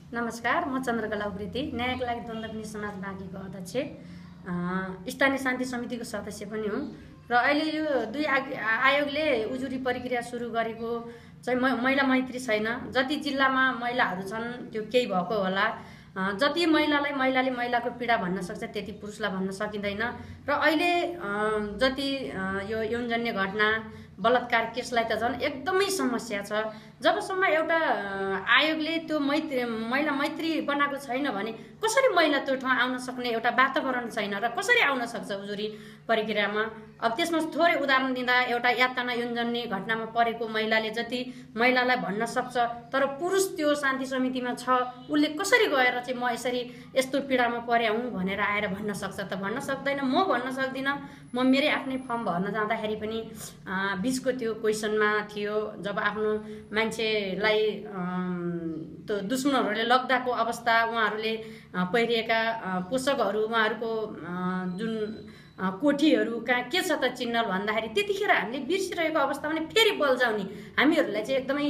नमस्कार, म चन्द्र कला उप्रेती, न्यायको लागि द्वन्द्वपिनी समाज बाँकेको अध्यक्ष, स्थानीय शान्ति समितिको सदस्य पनि हुँ। र अहिले यो दुई आयोगले उजुरी प्रक्रिया सुरु गरेको चाहिँ महिला मैत्री छैन। जति जिल्लामा महिलाहरू छन् त्यो केही भएको होला। जति महिलाले महिलाको पीडा भन्न सक्छ त्यति पुरुषलाई भन्न सकिँदैन। र अहिले जति यो यौनजन्य घटना बलात्कार केसलाई त झन् एकदमै समस्या छ। जबसम्म एउटा आयोगले त्यो महिला मैत्री बनाएको छैन भने कसरी महिला त्यो ठाउँ आउन सक्ने एउटा वातावरण छैन र कसरी आउन सक्छ उजुरी प्रक्रियामा। अब त्यसमा थोरै उदाहरण दिँदा एउटा यातना यौनजन्य घटनामा परेको महिलाले जति महिलालाई भन्न सक्छ, तर पुरुष त्यो शान्ति समितिमा छ, उसले कसरी गएर चाहिँ म यसरी यस्तो पीडामा परे हुँ भनेर आएर भन्न सक्छ त? भन्न सक्दैन। म भन्न सक्दिनँ। म मेरै आफ्नै फर्म भर्न जाँदाखेरि पनि बिचको त्यो क्वेसनमा थियो, जब आफ्नो मान्छेलाई त्यो दुश्मनहरूले लग्दाको अवस्था, उहाँहरूले पहिरिएका पोषकहरू, उहाँहरूको जुन कोठीहरू कहाँ के छ त चिन्ह भन्दाखेरि त्यतिखेर हामीले बिर्सिरहेको अवस्था पनि फेरि बल्झाउने, हामीहरूलाई चाहिँ एकदमै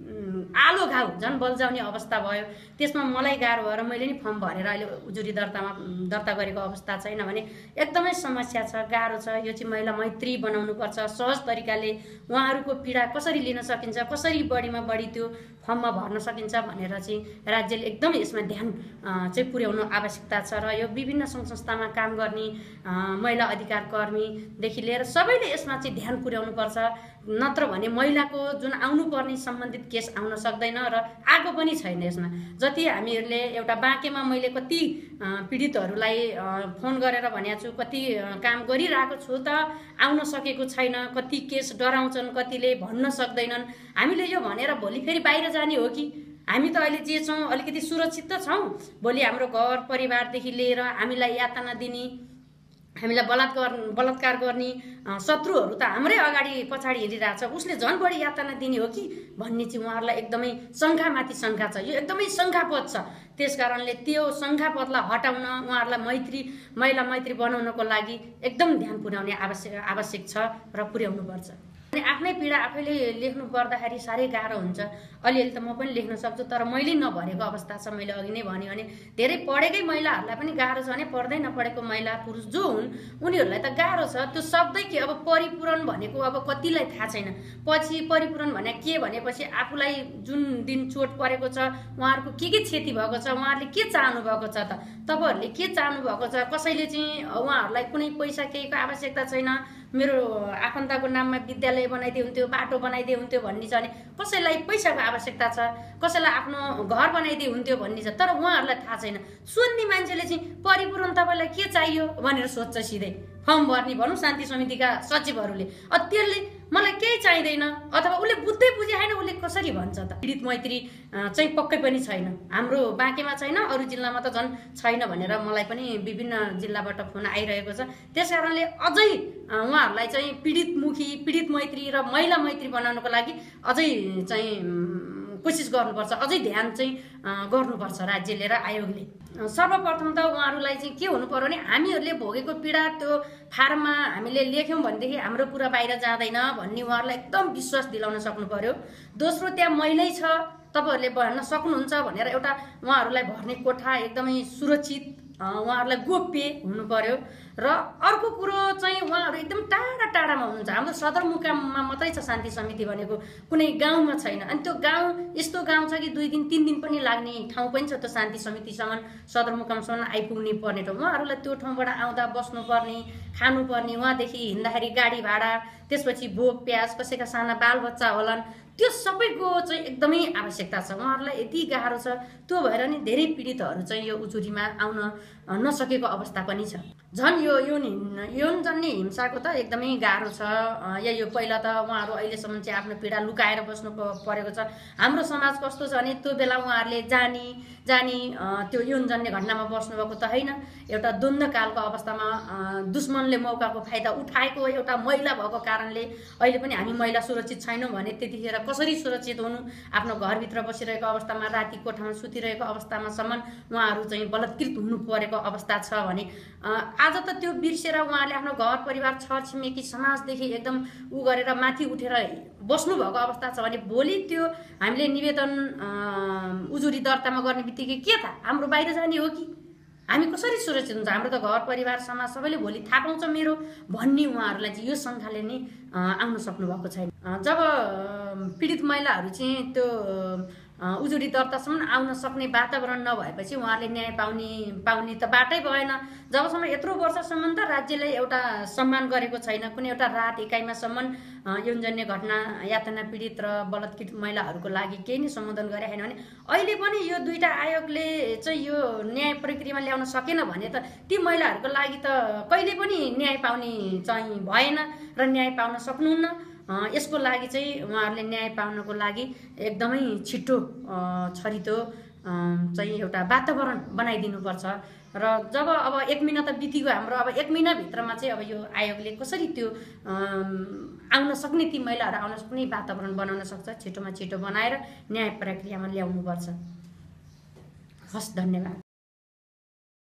आलो घाउ झन् बल्झाउने अवस्था भयो। त्यसमा मलाई गाह्रो भएर मैले नि फर्म भरेर अहिले उजुरी दर्ता गरेको अवस्था छैन भने एकदमै समस्या छ, गाह्रो छ। यो चाहिँ महिला मैत्री बनाउनुपर्छ, सहज तरिकाले उहाँहरूको पीडा कसरी लिन सकिन्छ, कसरी बढीमा बढी त्यो फर्ममा भर्न सकिन्छ भनेर चाहिँ राज्यले एकदमै यसमा ध्यान चाहिँ पुर्याउनु आवश्यकता छ। र यो विभिन्न सङ्घ संस्थामा काम गर्ने महिला अधिकार कर्मीदेखि लिएर सबैले यसमा चाहिँ ध्यान पुर्याउनुपर्छ। नत्र भने महिलाको जुन आउनुपर्ने सम्बन्धित केस आउन सक्दैन र आएको पनि छैन यसमा। जति हामीहरूले एउटा बाँकेमा मैले कति पीडितहरूलाई फोन गरेर भनेको छु, कति काम गरिरहेको छु त आउन सकेको छैन। कति केस डराउँछन्, कतिले भन्न सक्दैनन्। हामीले यो भनेर भोलि फेरि बाहिर जाने हो कि? हामी त अहिले जे छौँ अलिकति सुरक्षित त छौँ। भोलि हाम्रो घर परिवारदेखि लिएर हामीलाई यातना दिने, हामीलाई बलात्कार गर्ने शत्रुहरू त हाम्रै अगाडि पछाडि हिँडिरहेछ, उसले झन् बढी यातना दिने हो कि भन्ने चाहिँ उहाँहरूलाई एकदमै शङ्कामाथि शङ्का छ। यो एकदमै शङ्कापद छ। त्यस कारणले त्यो शङ्कापदलाई हटाउन, उहाँहरूलाई महिला मैत्री बनाउनको लागि एकदम ध्यान पुर्याउने आवश्यक छ र पुर्याउनुपर्छ। अनि आफ्नै पीडा आफैले लेख्नु पर्दाखेरि साह्रै गाह्रो हुन्छ। अलिअलि त म पनि लेख्न सक्छु, तर मैले नभरेको अवस्था छ। मैले अघि नै भने धेरै पढेकै महिलाहरूलाई पनि गाह्रो छ भने पढ्दै नपढेको महिला पुरुष जो हुन् उनीहरूलाई त गाह्रो छ। त्यो शब्दै के, अब परिपूरण भनेको अब कतिलाई थाहा छैन। पछि परिपूरण भने के भनेपछि आफूलाई जुन दिन चोट परेको छ, उहाँहरूको के क्षति भएको छ, उहाँहरूले के चाहनु भएको छ त? तपाईँहरूले के चाहनु भएको छ? कसैले चाहिँ उहाँहरूलाई कुनै पैसा केहीको आवश्यकता छैन, मेरो आफन्तको नाममा विद्यालय बनाइदिए हुन्थ्यो, बाटो बनाइदिए हुन्थ्यो भन्ने छ भने कसैलाई पैसाको आवश्यकता छ, कसैलाई आफ्नो घर बनाइदिए हुन्थ्यो भन्ने छ, तर उहाँहरूलाई थाहा छैन। सोध्ने मान्छेले चाहिँ परिपूरण तपाईँलाई के चाहियो भनेर सोध्छ सिधै। फर्म भर्ने भनौँ शान्ति समितिका सचिवहरूले, त्यसले मलाई केही चाहिँदैन अथवा उसले बुझ्दै बुझे होइन, उसले कसरी भन्छ त? पीडित मैत्री चाहिँ पक्कै पनि छैन, हाम्रो बाँकेमा छैन, अरू जिल्लामा त झन् छैन भनेर मलाई पनि विभिन्न जिल्लाबाट फोन आइरहेको छ। त्यस कारणले अझै उहाँहरूलाई चाहिँ पीडित मैत्री र महिला मैत्री बनाउनको लागि अझै चाहिँ कोसिस गर्नुपर्छ, अझै ध्यान चाहिँ गर्नुपर्छ राज्यले र आयोगले। सर्वप्रथम त उहाँहरूलाई चाहिँ के हुनु पर्यो भने हामीहरूले भोगेको पीडा त्यो फारममा हामीले लेख्यौँ भनेदेखि हाम्रो कुरा बाहिर जाँदैन भन्ने उहाँहरूलाई एकदम विश्वास दिलाउन सक्नु पर्यो। दोस्रो, त्यहाँ महिलै छ, तपाईँहरूले भन्न सक्नुहुन्छ भनेर एउटा उहाँहरूलाई भर्ने कोठा एकदमै सुरक्षित, उहाँहरूलाई गोप्य हुनु पर्यो। र अर्को कुरो चाहिँ उहाँहरू एकदम टाढामा हुनुहुन्छ। हाम्रो सदरमुकाममा मात्रै छ शान्ति समिति भनेको, कुनै गाउँमा छैन। अनि त्यो गाउँ यस्तो गाउँ छ कि 2 दिन 3 दिन पनि लाग्ने ठाउँ पनि छ त्यो शान्ति समितिसम्म, सदरमुकामसम्म आइपुग्ने पर्ने ठाउँ। उहाँहरूलाई त्यो ठाउँबाट आउँदा बस्नुपर्ने, खानुपर्ने, उहाँदेखि हिँड्दाखेरि गाडी भाडा, त्यसपछि भोग प्याज, कसैका साना बालबच्चा होलान्, त्यो सबैको चाहिँ एकदमै आवश्यकता छ। उहाँहरूलाई यति गाह्रो छ, त्यो भएर नि धेरै पीडितहरू चाहिँ यो उजुरीमा आउन नसकेको अवस्था पनि छ। झन् यो यौनजन्य हिंसाको त एकदमै गाह्रो छ। यो पहिला त उहाँहरू अहिलेसम्म चाहिँ आफ्नो पीडा लुकाएर बस्नु परेको छ। हाम्रो समाज कस्तो छ भने त्यो बेला उहाँहरूले जानी त्यो यौनजन्य घटनामा बस्नुभएको त होइन, एउटा द्वन्द्वकालको अवस्थामा दुश्मनले मौकाको फाइदा उठाएको एउटा महिला भएको कारणले अहिले पनि हामी महिला सुरक्षित छैनौँ भने त्यतिखेर कसरी सुरक्षित हुनु, आफ्नो घरभित्र बसिरहेको अवस्थामा, राति कोठामा सुतिरहेको अवस्थामासम्म उहाँहरू चाहिँ बलात्कृत हुनु परेको अवस्था छ भने आज त त्यो बिर्सेर उहाँहरूले आफ्नो घर परिवार छरछिमेकी समाजदेखि एकदम उ गरेर माथि उठेर बस्नुभएको अवस्था छ भने भोलि त्यो हामीले निवेदन उजुरी दर्तामा गर्ने बित्तिकै के थाहा हाम्रो बाहिर जाने हो कि हामी कसरी सुरक्षित हुन्छ, हाम्रो त घर परिवार समाज सबैले भोलि थाहा पाउँछ मेरो भन्ने उहाँहरूलाई चाहिँ यो शङ्काले नै आउन सक्नु भएको छैन। जब पीडित महिलाहरू चाहिँ त्यो उजुरी दर्तासम्म आउन सक्ने वातावरण नभएपछि उहाँहरूले न्याय पाउने त बाटै भएन। जबसम्म यत्रो वर्षसम्म त राज्यले एउटा सम्मान गरेको छैन, कुनै एउटा राहत एकाइमासम्म यौनजन्य घटना यातना पीडित र बलात्कृत महिलाहरूको लागि केही नै सम्बोधन गरे छैन भने अहिले पनि यो दुईटा आयोगले चाहिँ यो न्याय प्रक्रियामा ल्याउन सकेन भने त ती महिलाहरूको लागि त कहिले पनि न्याय पाउने चाहिँ भएन र न्याय पाउन सक्नुहुन्न। यसको लागि चाहिँ उहाँहरूले न्याय पाउनको लागि एकदमै छिटो छरितो चाहिँ एउटा वातावरण बनाइदिनुपर्छ। र जब अब 1 महिना त बितिगयो हाम्रो, अब 1 महिनाभित्रमा चाहिँ अब यो आयोगले कसरी त्यो आउन सक्ने, ती महिलाहरू आउन सक्ने वातावरण बनाउन सक्छ, छिटोमा छिटो बनाएर न्याय प्रक्रियामा ल्याउनुपर्छ। हस्, धन्यवाद।